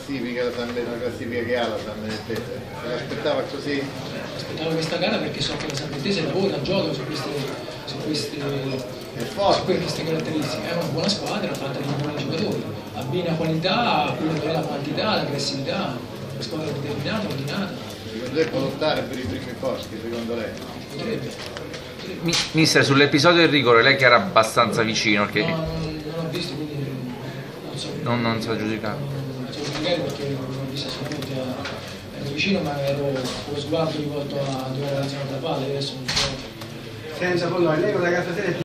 classifica, la classifica che ha la San Benedettese? Se l'aspettava così? Aspettavo questa gara perché so che la San Benedettese lavora, gioca su queste caratteristiche. È una buona squadra, fatta di buoni giocatori, abbina qualità a quello che è la quantità, l'aggressività, una squadra determinata, ordinata. Secondo lei può lottare per i primi posti, secondo lei? Potrebbe. Mister, sull'episodio del rigore, lei che era abbastanza vicino, che No, non ho visto, quindi non so. non sa giudicare. Non so giudicare perché non ho visto assolutamente, ero vicino ma ero con lo sguardo rivolto a dove era la zona della palla, adesso non so. Senza, poi lei con la carta